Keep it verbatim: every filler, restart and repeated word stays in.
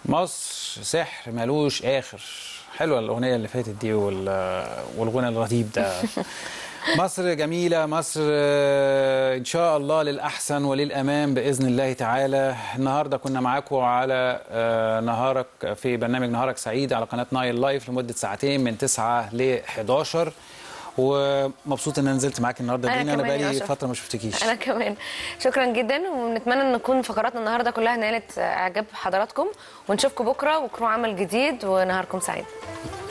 مصر سحر ملوش اخر. حلوه الاغنيه اللي فاتت دي والغنى الرهيب ده. مصر جميله، مصر ان شاء الله للاحسن وللامام باذن الله تعالى. النهارده كنا معاكم على نهارك في برنامج نهارك سعيد على قناه نايل لايف لمده ساعتين من تسعة ل حداشر، ومبسوط ان انا نزلت معاك النهارده دينا. انا بقالي فتره ما شفتكيش. انا كمان شكرا جدا، ونتمنى ان نكون فقراتنا النهارده كلها نالت اعجاب حضراتكم، ونشوفكم بكره وكرو عمل جديد ونهاركم سعيد.